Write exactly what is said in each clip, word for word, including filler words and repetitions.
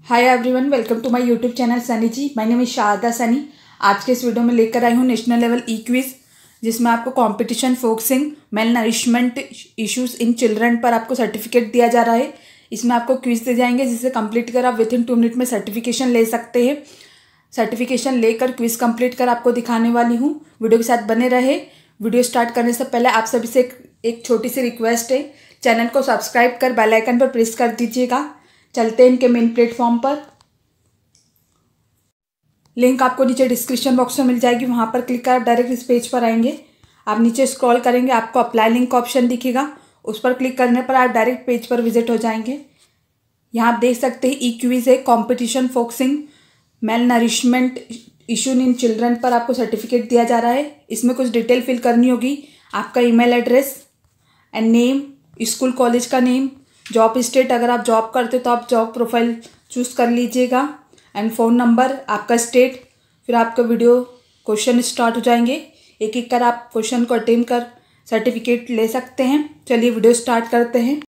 Hi everyone, welcome to my YouTube channel Sunny ji. My name is Sharda Sunny. आज के इस video में लेकर आई हूँ नेशनल लेवल ई क्विज, जिसमें आपको competition focusing malnourishment issues in children पर आपको सर्टिफिकेट दिया जा रहा है। इसमें आपको क्विज दिए जाएंगे जिसे कंप्लीट कर आप विद इन टू मिनट में सर्टिफिकेशन ले सकते हैं। सर्टिफिकेशन लेकर क्विज कंप्लीट कर आपको दिखाने वाली हूँ। वीडियो के साथ बने रहे। वीडियो स्टार्ट करने से पहले आप सभी से एक, एक छोटी सी रिक्वेस्ट है, चैनल को सब्सक्राइब कर बेल आइकन पर प्रेस कर दीजिएगा। चलते हैं इनके मेन प्लेटफॉर्म पर। लिंक आपको नीचे डिस्क्रिप्शन बॉक्स में मिल जाएगी, वहां पर क्लिक कर आप डायरेक्ट इस पेज पर आएंगे। आप नीचे स्क्रॉल करेंगे, आपको अप्लाई लिंक का ऑप्शन दिखेगा, उस पर क्लिक करने पर आप डायरेक्ट पेज पर विजिट हो जाएंगे। यहाँ आप देख सकते हैं ई क्विज है competition focusing malnourishment issue in children पर आपको सर्टिफिकेट दिया जा रहा है। इसमें कुछ डिटेल फिल करनी होगी। आपका email address and name, school college का नेम, जॉब स्टेट, अगर आप जॉब करते तो आप जॉब प्रोफाइल चूज़ कर लीजिएगा, एंड फ़ोन नंबर, आपका स्टेट। फिर आपका वीडियो क्वेश्चन स्टार्ट हो जाएंगे। एक एक कर आप क्वेश्चन को अटेम्प्ट कर सर्टिफिकेट ले सकते हैं। चलिए वीडियो स्टार्ट करते हैं।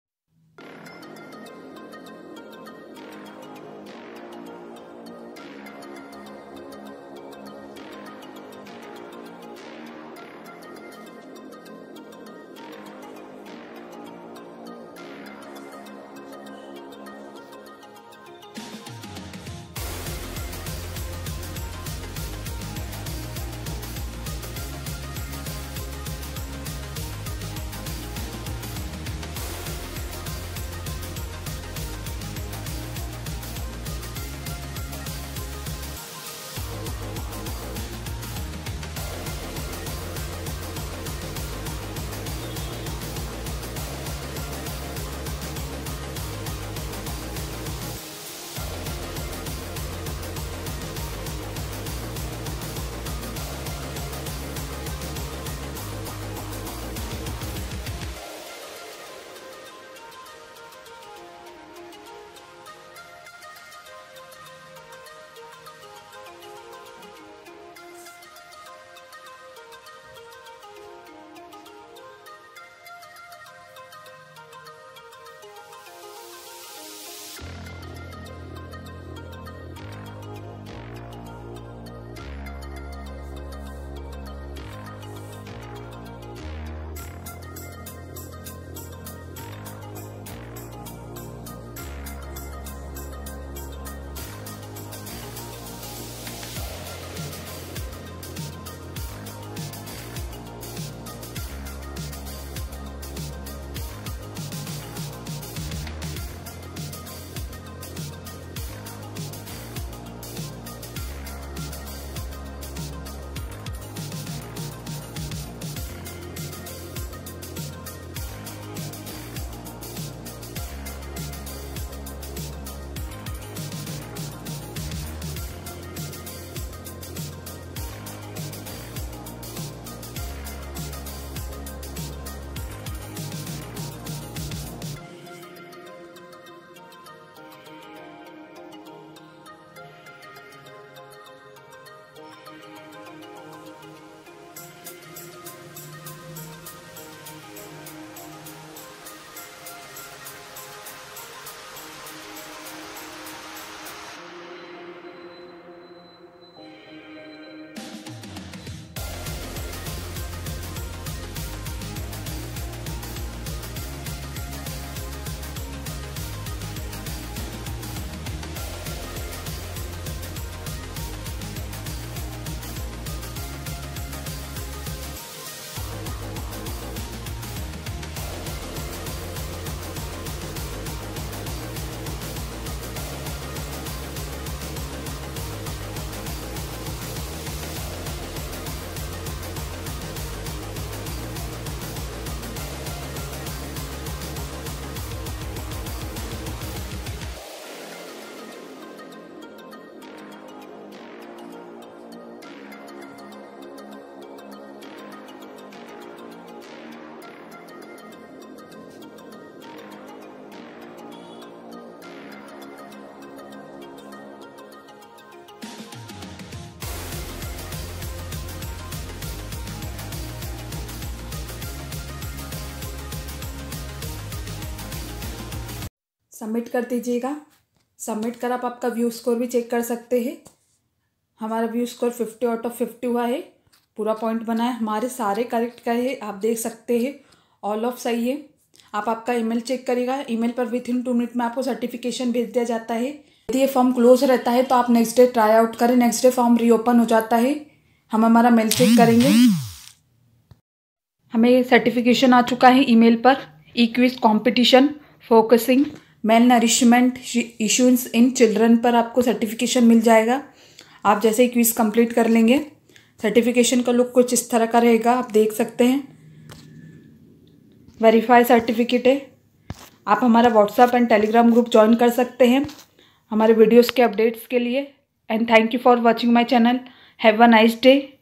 सबमिट कर दीजिएगा। सबमिट कर आप आपका व्यू स्कोर भी चेक कर सकते हैं। हमारा view score fifty out of fifty हुआ है, पूरा पॉइंट बना है। हमारे सारे करेक्ट गए हैं, आप देख सकते हैं, ऑल ऑफ सही है। आप आपका ईमेल चेक करिएगा, ईमेल पर विथ इन टू मिनट में आपको सर्टिफिकेशन भेज दिया जाता है। यदि ये फॉर्म क्लोज रहता है तो आप नेक्स्ट डे ट्राई आउट करें, नेक्स्ट डे फॉर्म रीओपन हो जाता है। हम हमारा मेल चेक करेंगे, हमें ये सर्टिफिकेशन आ चुका है ईमेल पर। E quiz competition focusing malnourishment issues in children पर आपको सर्टिफिकेशन मिल जाएगा। आप जैसे ही क्विज कंप्लीट कर लेंगे, सर्टिफिकेशन का लुक कुछ इस तरह का रहेगा, आप देख सकते हैं। वेरीफाई सर्टिफिकेट है। आप हमारा WhatsApp and Telegram group join कर सकते हैं हमारे वीडियोस के अपडेट्स के लिए। And thank you for watching my channel. Have a nice day.